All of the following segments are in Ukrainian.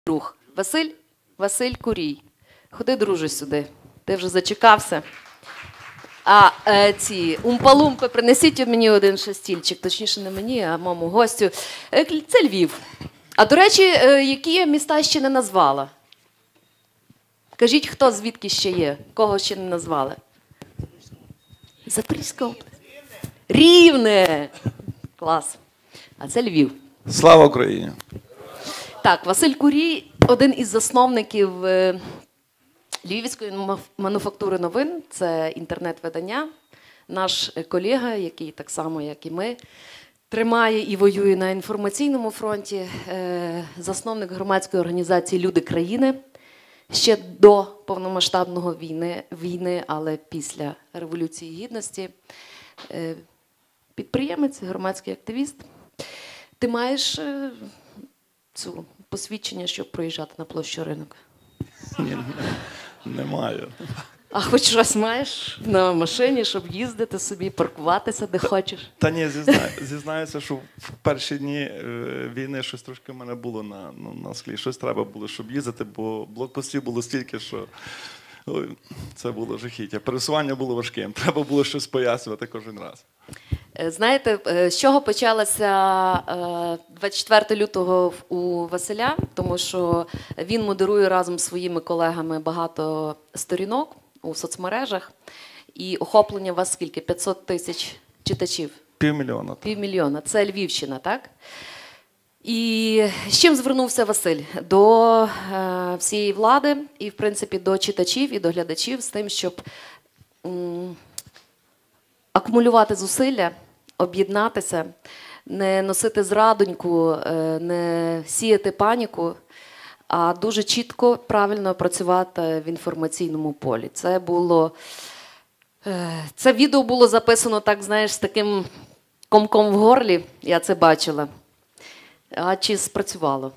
Друг. Василь Курій. Ходи, друже, сюди. Ти вже зачекався. А ці умпалумпи, принесіть мені один стільчик, точніше не мені, а моєму гостю. Це Львів. А, до речі, які я міста ще не назвала? Кажіть, хто звідки ще є? Кого ще не назвали? Запорізька область. Рівне! Клас. А це Львів. Слава Україні! Так, Василь Курій – один із засновників Львівської мануфактури новин. Це інтернет-видання. Наш колега, який так само, як і ми, тримає і воює на інформаційному фронті. Засновник громадської організації «Люди країни». Ще до повномасштабного війни, але після Революції Гідності. Підприємець, громадський активіст. Ти маєш цю посвідчення, щоб проїжджати на площу Ринок? Ні, не маю. А хоч щось маєш на машині, щоб їздити собі, паркуватися де хочеш? Та ні, зізнаюся, що в перші дні війни щось трошки в мене було на склі. Щось треба було, щоб їздити, бо блокпостів було стільки, що це було жахіття. Пересування було важким. Треба було щось пояснювати кожен раз. Знаєте, з чого почалося 24 лютого у Василя? Тому що він модерує разом з своїми колегами багато сторінок у соцмережах. І охоплення у вас скільки? 500 тисяч читачів? 500 000. 500 000. Це Львівщина, так? І з чим звернувся Василь? До всієї влади і, в принципі, до читачів і до глядачів з тим, щоб акумулювати зусилля, об'єднатися, не носити зрадоньку, не сіяти паніку, а дуже чітко, правильно працювати в інформаційному полі. Це відео було записано, так, знаєш, з таким комком в горлі, я це бачила. А чи спрацювало?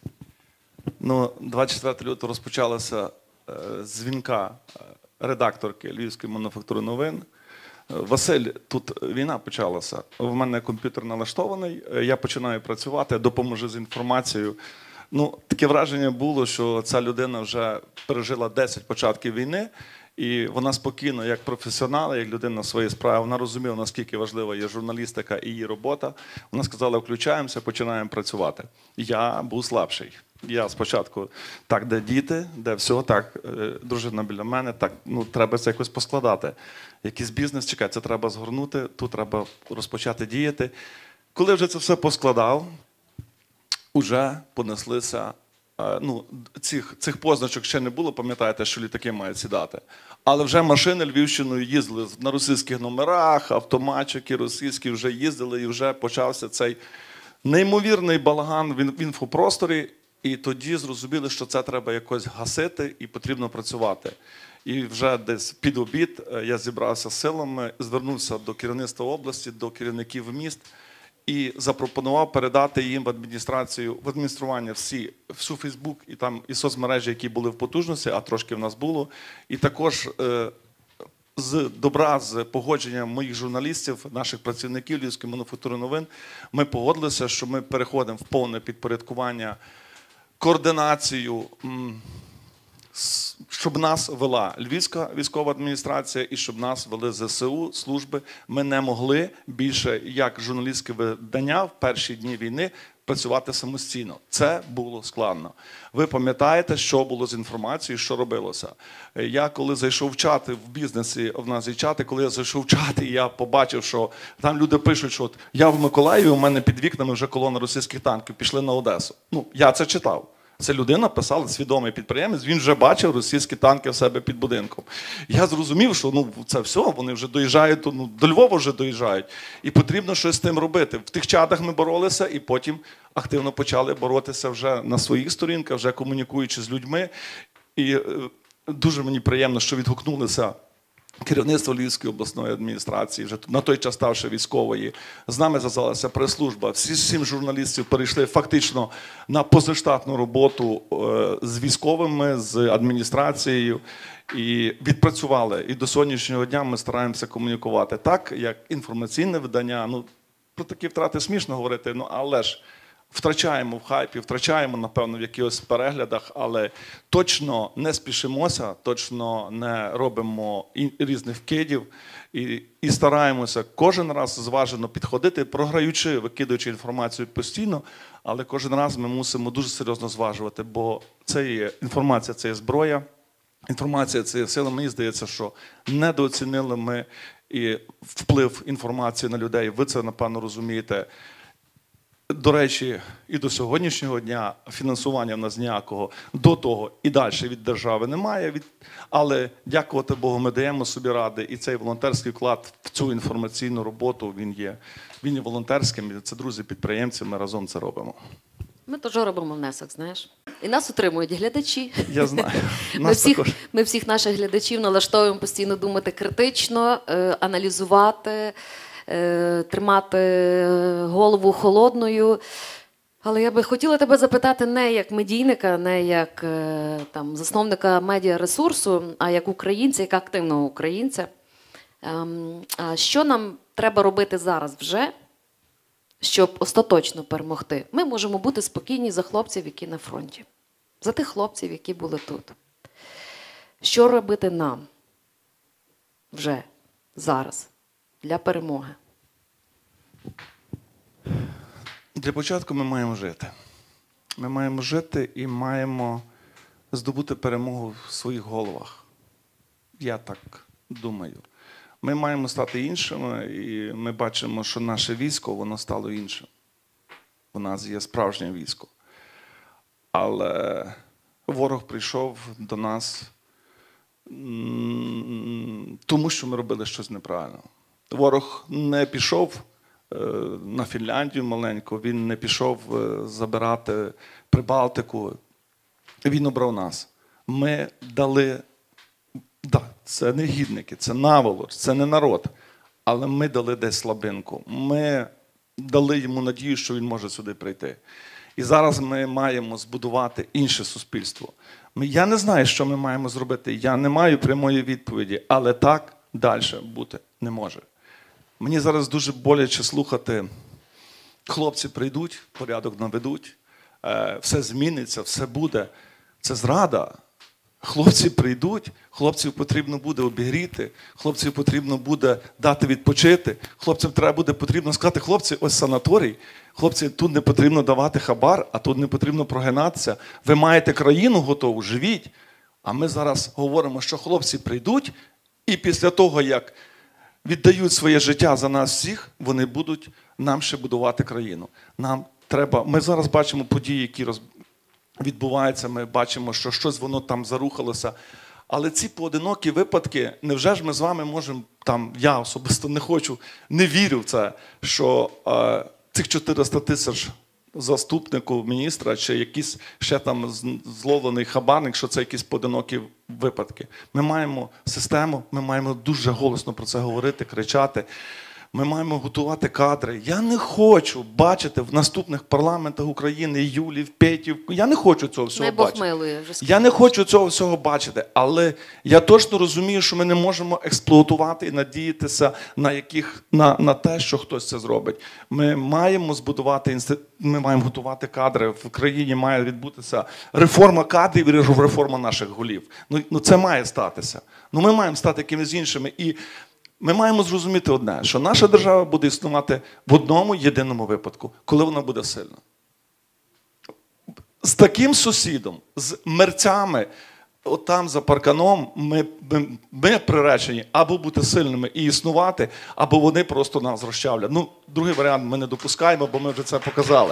24 лютого розпочалося з дзвінка редакторки Львівської мануфактури новин. Василь, тут війна почалася, в мене комп'ютер налаштований, я починаю працювати, допоможи з інформацією. Таке враження було, що ця людина вже пережила 10 початків війни, і вона спокійно, як професіонал, як людина своєї справи, вона розуміла, наскільки важлива є журналістика і її робота. Вона сказала, включаємося, починаємо працювати. Я був слабший. Я спочатку, так, де діти, де все, так, дружина біля мене, так, треба це якось поскладати. Якийсь бізнес, чекай, це треба згорнути, тут треба розпочати діяти. Коли вже це все поскладав, уже понеслися, цих позначок ще не було, пам'ятаєте, що літаки мають сідати. Але вже машини Львівщиною їздили на російських номерах, автоматчики російські вже їздили, і вже почався цей неймовірний балаган в інфопросторі. І тоді зрозуміли, що це треба якось гасити і потрібно працювати. І вже десь під обід я зібрався з силами, звернувся до керівництва області, до керівників міст і запропонував передати їм в адміністрацію, в адміністрування всю Фейсбук і соцмережі, які були в потужності, а трошки в нас було. І також з добра, з погодження моїх журналістів, наших працівників Львівської мануфактури новин, ми погодилися, що ми переходимо в повне підпорядкування, координацію, щоб нас вела Львівська військова адміністрація і щоб нас вели ЗСУ, служби. Ми не могли більше, як журналістське видання в перші дні війни, працювати самостійно. Це було складно. Ви пам'ятаєте, що було з інформацією, що робилося? Я коли зайшов в чати в бізнесі, в нас є чати, коли я зайшов в чати, і я побачив, що там люди пишуть, що я в Миколаєві, у мене під вікнами вже колона російських танків пішли на Одесу. Я це читав. Це людина писала, свідомий підприємець, він вже бачив російські танки в себе під будинком. Я зрозумів, що це все, вони вже доїжджають, до Львова вже доїжджають. І потрібно щось з тим робити. В тих чатах ми боролися і потім активно почали боротися вже на своїх сторінках, вже комунікуючи з людьми. І дуже мені приємно, що відгукнулися керівництво Львівської обласної адміністрації, вже на той час ставши військової. З нами зв'язалася прес-служба. Всі 7 журналістів перейшли фактично на позаштатну роботу з військовими, з адміністрацією. І відпрацювали. І до сьогоднішнього дня ми стараємося комунікувати так, як інформаційне видання. Про такі втрати смішно говорити, але ж втрачаємо в хайпі, втрачаємо, напевно, в якихось переглядах, але точно не спішимося, точно не робимо різних вкидів і стараємося кожен раз зважено підходити, програючи, викидаючи інформацію постійно, але кожен раз ми мусимо дуже серйозно зважувати, бо це є інформація, це є зброя, інформація це є сила. Мені здається, що недооцінили ми і вплив інформації на людей. Ви це, напевно, розумієте. До речі, і до сьогоднішнього дня фінансування в нас ніякого до того і далі від держави немає. Але, дякувати Богу, ми даємо собі ради. І цей волонтерський вклад в цю інформаційну роботу, він є волонтерським. Це друзі-підприємці, ми разом це робимо. Ми теж робимо внесок, знаєш. І нас утримують глядачі. Я знаю. Ми всіх наших глядачів налаштовуємо постійно думати критично, аналізувати, тримати голову холодною. Але я би хотіла тебе запитати не як медійника, не як там, засновника медіаресурсу, а як українця, як активного українця. Що нам треба робити зараз вже, щоб остаточно перемогти? Ми можемо бути спокійні за хлопців, які на фронті. За тих хлопців, які були тут. Що робити нам вже зараз для перемоги? Для початку ми маємо жити. Ми маємо жити і маємо здобути перемогу в своїх головах. Я так думаю. Ми маємо стати іншими, і ми бачимо, що наше військо, воно стало іншим. У нас є справжнє військо. Але ворог прийшов до нас, тому що ми робили щось неправильно. Ворог не пішов на Фінляндію маленьку, він не пішов забирати Прибалтику. Він обрав нас. Ми дали, це негідники, це наволоч, це не народ, але ми дали десь слабинку. Ми дали йому надію, що він може сюди прийти. І зараз ми маємо збудувати інше суспільство. Я не знаю, що ми маємо зробити, я не маю прямої відповіді, але так далі бути не може. Мені зараз дуже боляче слухати, хлопці прийдуть, порядок наведуть, все зміниться, все буде. Це зрада. Хлопці прийдуть, хлопців потрібно буде обігріти, хлопців потрібно буде дати відпочити, хлопцям потрібно сказати, хлопці, ось санаторій, хлопці, тут не потрібно давати хабар, а тут не потрібно прогинатися. Ви маєте країну готову, живіть. А ми зараз говоримо, що хлопці прийдуть, і після того, як віддають своє життя за нас всіх, вони будуть нам ще будувати країну. Нам треба, ми зараз бачимо події, які відбуваються, ми бачимо, що щось воно там зарухалося. Але ці поодинокі випадки, невже ж ми з вами можемо, там, я особисто не хочу, не вірю в це, що цих 400 тисяч заступнику міністра чи якийсь ще там зловлений хабарник, що це якісь поодинокі випадки. Ми маємо систему, ми маємо дуже голосно про це говорити, кричати. Ми маємо готувати кадри. Я не хочу бачити в наступних парламентах України Юлів, Петів. Я не хочу цього всього бачити. Милує, вже я не хочу цього всього бачити. Але я точно розумію, що ми не можемо експлуатувати і надіятися на те, що хтось це зробить. Ми маємо збудувати ми маємо готувати кадри. В країні має відбутися реформа кадрів і реформа наших голів. Ну це має статися. Ми маємо стати якимись іншими. І ми маємо зрозуміти одне, що наша держава буде існувати в одному єдиному випадку, коли вона буде сильна. З таким сусідом, з мерцями, отам за парканом, ми приречені або бути сильними і існувати, або вони просто нас розчавлять. Другий варіант ми не допускаємо, бо ми вже це показали.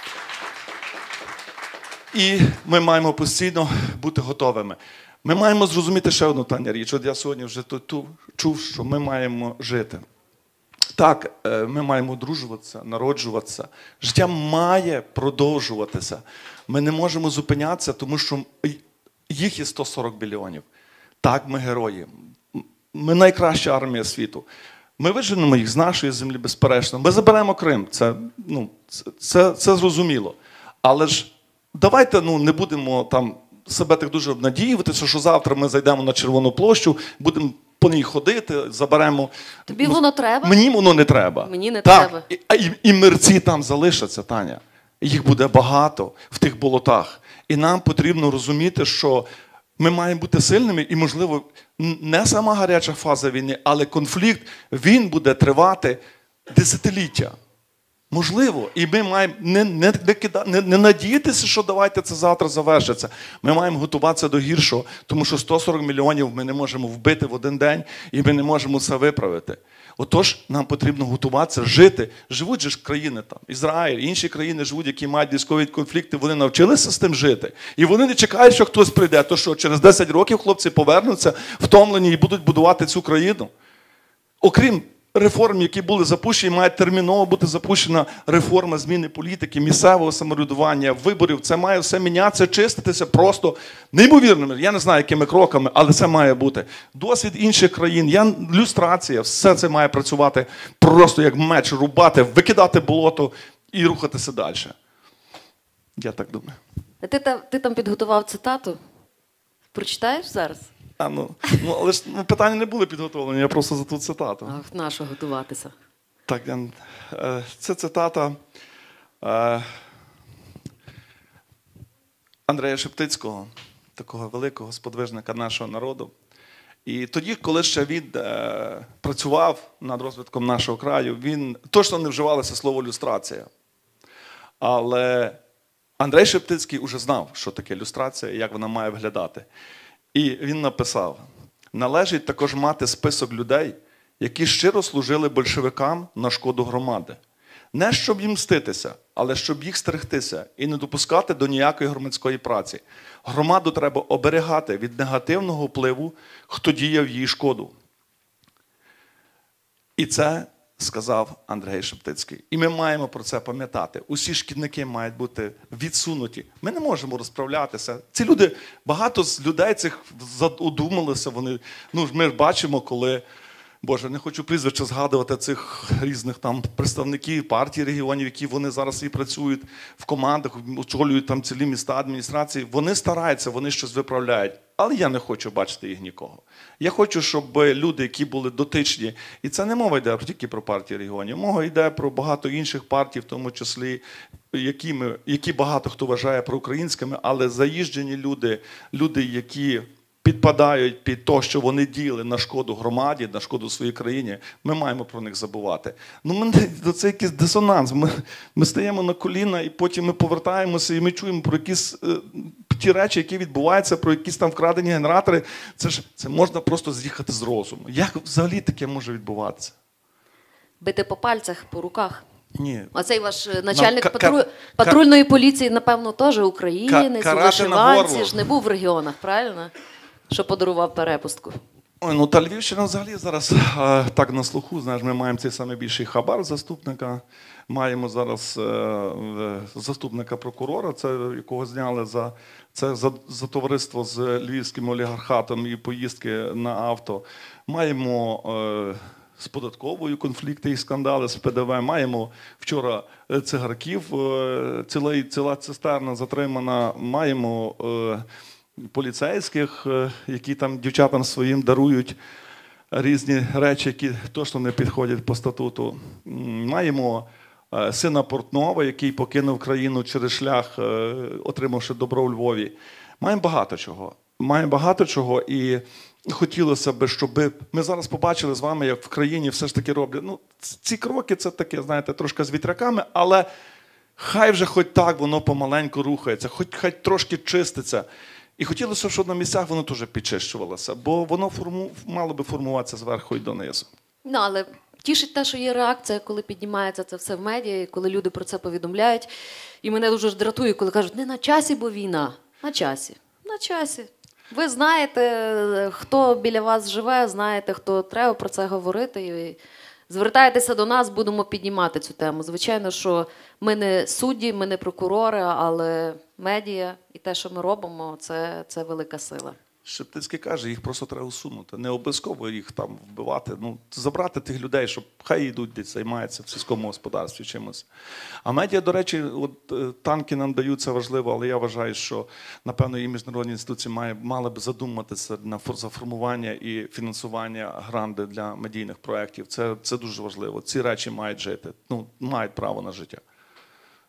І ми маємо постійно бути готовими. Ми маємо зрозуміти ще одну, Таня, річ. От я сьогодні вже тут чув, що ми маємо жити. Так, ми маємо одружуватися, народжуватися. Життя має продовжуватися. Ми не можемо зупинятися, тому що їх є 140 мільйонів. Так, ми герої. Ми найкраща армія світу. Ми виженемо їх з нашої землі, безперечно. Ми заберемо Крим. Це зрозуміло. Але ж давайте не будемо там себе так дуже обнадіюватися, що завтра ми зайдемо на Червону площу, будемо по ній ходити, заберемо. Тобі воно треба? Мені воно не треба. Мені не треба. І мерці там залишаться, Таня. Їх буде багато в тих болотах. І нам потрібно розуміти, що ми маємо бути сильними і, можливо, не сама гаряча фаза війни, але конфлікт, він буде тривати десятиліття. Можливо. І ми маємо не надіятися, що давайте це завтра завершиться. Ми маємо готуватися до гіршого, тому що 140 мільйонів ми не можемо вбити в один день, і ми не можемо це виправити. Отож, нам потрібно готуватися, жити. Живуть же ж країни там, Ізраїль, інші країни живуть, які мають військові конфлікти, вони навчилися з тим жити. І вони не чекають, що хтось прийде. То що, через 10 років хлопці повернуться втомлені і будуть будувати цю країну. Окрім реформ, які були запущені, має терміново бути запущена реформа зміни політики, місцевого самоврядування, виборів. Це має все мінятися, чиститися просто неймовірними. Я не знаю, якими кроками, але це має бути. Досвід інших країн, люстрація, все це має працювати просто як меч, рубати, викидати болото і рухатися далі. Я так думаю. Ти там підготував цитату? Прочитаєш зараз? Але ж питання не були підготовлені, я просто за ту цитату. А на що готуватися? Так, це цитата Андрея Шептицького, такого великого сподвижника нашого народу. І тоді, коли ще він працював над розвитком нашого краю, він точно не вживалося слово люстрація. Але Андрей Шептицький уже знав, що таке люстрація і як вона має виглядати. І він написав: належить також мати список людей, які щиро служили большевикам на шкоду громади. Не щоб їм мститися, але щоб їх стерегтися і не допускати до ніякої громадської праці. Громаду треба оберігати від негативного впливу, хто діяв їй шкоду. І це сказав Андрей Шептицький. І ми маємо про це пам'ятати. Усі шкідники мають бути відсунуті. Ми не можемо розправлятися. Ці люди, багато з людей цих одумалися. Ми ж бачимо, коли, Боже, не хочу прізвища згадувати цих різних там представників партій регіонів, які вони зараз і працюють в командах, очолюють там цілі міста, адміністрації. Вони стараються, вони щось виправляють. Але я не хочу бачити їх нікого. Я хочу, щоб люди, які були дотичні, і це не мова йде тільки про партії регіонів, мова йде про багато інших партій, в тому числі, які багато хто вважає проукраїнськими, але заїжджені люди, які підпадають під те, що вони діяли на шкоду громаді, на шкоду своїй країні, ми маємо про них забувати. Це якийсь дисонанс. Ми стаємо на коліна, і потім ми повертаємося, і ми чуємо про якісь ті речі, які відбуваються, про якісь там вкрадені генератори. Це можна просто з'їхати з розуму. Як взагалі таке може відбуватися? Бити по пальцях, по руках. Ні. Оцей ваш начальник патрульної поліції, напевно, теж українець, у вишиванці, ж не був в регіонах, правильно? Що подарував перепустку. Та Львівщина взагалі зараз так на слуху. Знаєш, ми маємо цей найбільший хабар заступника, маємо зараз заступника прокурора, якого зняли за товариство з львівським олігархатом і поїздки на авто. Маємо з податковою конфлікти і скандали з ПДВ. Маємо вчора цигарків, ціла цистерна затримана. Маємо поліцейських, які там дівчатам своїм дарують різні речі, які точно не підходять по статуту. Маємо сина Портнова, який покинув країну через шлях, отримавши добро у Львові. Маємо багато чого. І хотілося б, щоб ми зараз побачили з вами, як в країні все ж таки роблять. Ці кроки – це таке, знаєте, трошки з вітряками, але хай вже хоч так воно помаленьку рухається, хай трошки чиститься. І хотілося, щоб на місцях воно теж підчищувалося, бо воно мало би формуватися зверху і донизу. Але тішить те, що є реакція, коли піднімається це все в медіа, і коли люди про це повідомляють. І мене дуже дратує, коли кажуть, не на часі, бо війна. На часі. На часі. Ви знаєте, хто біля вас живе, знаєте, хто треба про це говорити. І звертайтеся до нас, будемо піднімати цю тему. Звичайно, що ми не судді, ми не прокурори, але медіа і те, що ми робимо, це велика сила. Шептицький каже, їх просто треба усунути. Не обов'язково їх там вбивати. Забрати тих людей, щоб хай йдуть десь, займаються в сільському господарстві чимось. А медіа, до речі, танки нам дають, це важливо, але я вважаю, що, напевно, і міжнародні інституції мали б задуматися за формування і фінансування гранди для медійних проєктів. Це дуже важливо. Ці речі мають жити, мають право на життя.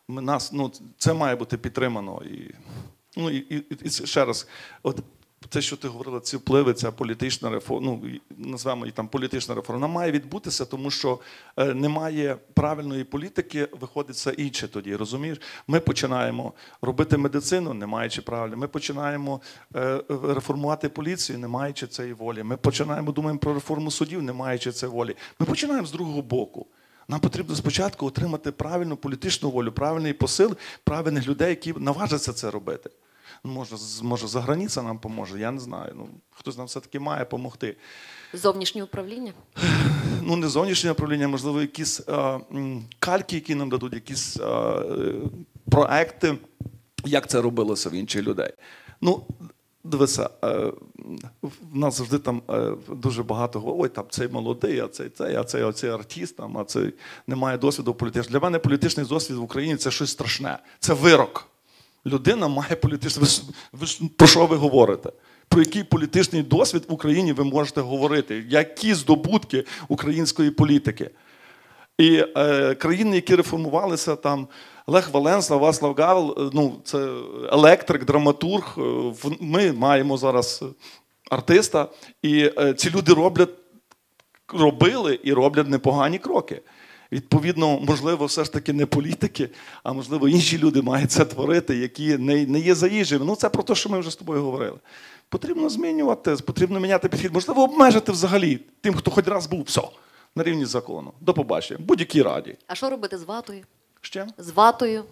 це має бути підтримано. І ще раз, те, що ти говорила, ці впливи, ця політична реформа, назвемо її там політична реформа, вона має відбутися, тому що немає правильної політики, виходить все інше тоді, розумієш? Ми починаємо робити медицину, не маючи правильно, ми починаємо реформувати поліцію, не маючи цієї волі, ми думаємо про реформу судів, не маючи цієї волі. Ми починаємо з другого боку. Нам потрібно спочатку отримати правильну політичну волю, правильний посил, правильних людей, які наважаться це робити. Може, за границя нам поможе, я не знаю. Хтось нам все-таки має допомогти. Зовнішнє управління? Не зовнішнє управління, можливо, якісь кальки, які нам дадуть, якісь проекти, як це робилося в інших людей. Дивися, в нас завжди там дуже багато говорять, ой, там цей молодий, а цей артист, а цей не має досвіду політичного. Для мене політичний досвід в Україні – це щось страшне, це вирок. Людина має політичний... Про що ви говорите? Про який політичний досвід в Україні ви можете говорити? Які здобутки української політики? І країни, які реформувалися, там Лех Валенса, Вацлав Гавел, це електрик, драматург. Ми маємо зараз артиста, і ці люди робили і роблять непогані кроки. Відповідно, можливо, все ж таки не політики, а можливо інші люди мають це творити, які не є заїжджими. Це про те, що ми вже з тобою говорили. Потрібно змінювати, потрібно міняти підхід. Можливо, обмежити взагалі тим, хто хоч раз був, все, на рівні закону. До побачення. Будь-якій раді. А що робити з ватою? Ще? З ватою?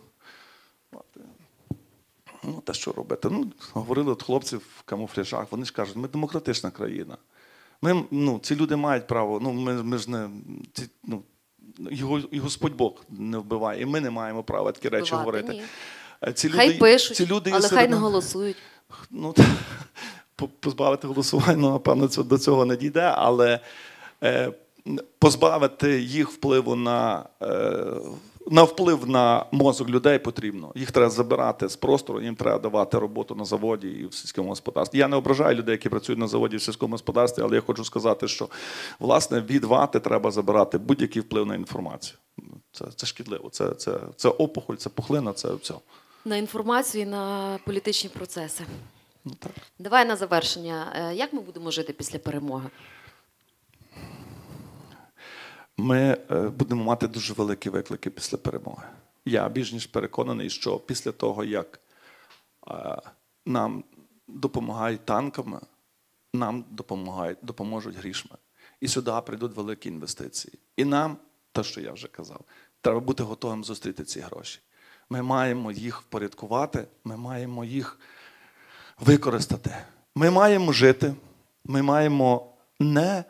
Те, що робити? Говорили от хлопці в камуфляжах, вони ж кажуть, ми демократична країна. Ці люди мають право, ми ж не... І Господь Бог не вбиває, і ми не маємо права такі речі говорити. Хай пишуть, але хай не голосують. Позбавити голосування, напевно, до цього не дійде, але позбавити їх впливу на вплив на мозок людей потрібно. Їх треба забирати з простору, їм треба давати роботу на заводі і в сільському господарстві. Я не ображаю людей, які працюють на заводі і в сільському господарстві, але я хочу сказати, що, власне, від вати треба забирати будь-який вплив на інформацію. Це шкідливо, це опухоль, це пухлина, це все. На інформацію і на політичні процеси. Так. Давай на завершення. Як ми будемо жити після перемоги? Ми будемо мати дуже великі виклики після перемоги. Я більш ніж переконаний, що після того, як нам допомагають танками, нам допоможуть грішми. І сюди прийдуть великі інвестиції. І нам, те, що я вже казав, треба бути готовим зустріти ці гроші. Ми маємо їх впорядкувати, ми маємо їх використати. Ми маємо жити, ми маємо не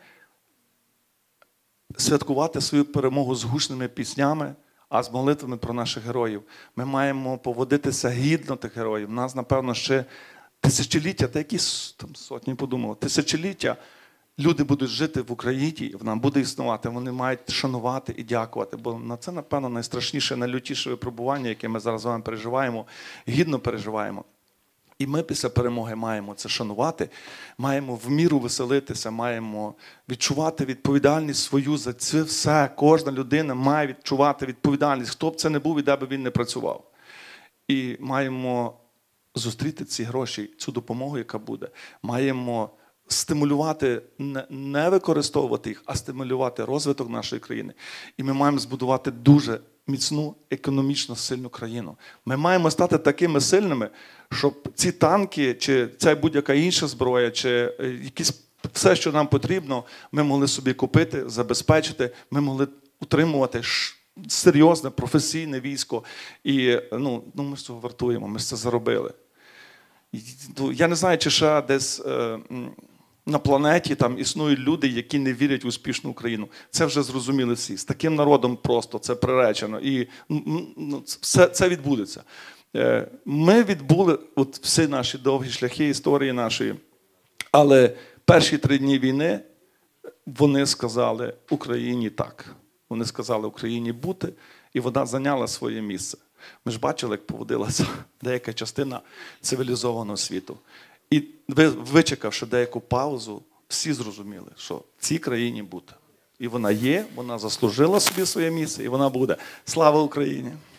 святкувати свою перемогу з гучними піснями, а з молитвами про наших героїв. Ми маємо поводитися гідно тих героїв. У нас, напевно, ще тисячоліття, та якісь там сотні подумали, тисячоліття люди будуть жити в Україні, вона буде існувати, вони мають шанувати і дякувати, бо на це, напевно, найстрашніше, найлютіше випробування, яке ми зараз з вами переживаємо, гідно переживаємо. І ми після перемоги маємо це шанувати, маємо в міру веселитися, маємо відчувати відповідальність свою за це все. Кожна людина має відчувати відповідальність, хто б це не був і де б він не працював. І маємо зустріти ці гроші, цю допомогу, яка буде. Маємо стимулювати, не використовувати їх, а стимулювати розвиток нашої країни. І ми маємо збудувати дуже міцну, економічно сильну країну. Ми маємо стати такими сильними, щоб ці танки, чи ця будь-яка інша зброя, чи якісь все, що нам потрібно, ми могли собі купити, забезпечити, ми могли утримувати серйозне, професійне військо. І ми з цього вартуємо, ми з це заробили. Я не знаю, чи ще десь на планеті там існують люди, які не вірять в успішну Україну. Це вже зрозуміли всі. З таким народом просто це приречено. І це відбудеться. Ми відбули всі наші довгі шляхи історії нашої, але перші 3 дні війни вони сказали Україні так. Вони сказали Україні бути, і вона зайняла своє місце. Ми ж бачили, як поводилася деяка частина цивілізованого світу. І вичекавши деяку паузу, всі зрозуміли, що в цій країні бути. І вона є, вона заслужила собі своє місце, і вона буде. Слава Україні!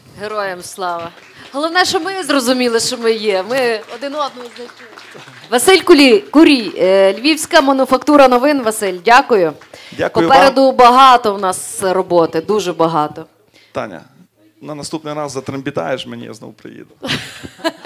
Героям слава. Головне, що ми зрозуміли, що ми є. Ми один одного знайшли. Василь Курій, Львівська мануфактура новин. Василь, дякую. Дякую Попереду вам. багато в нас роботи, дуже багато. Таня, на наступний раз затрембітаєш мені, я знову приїду.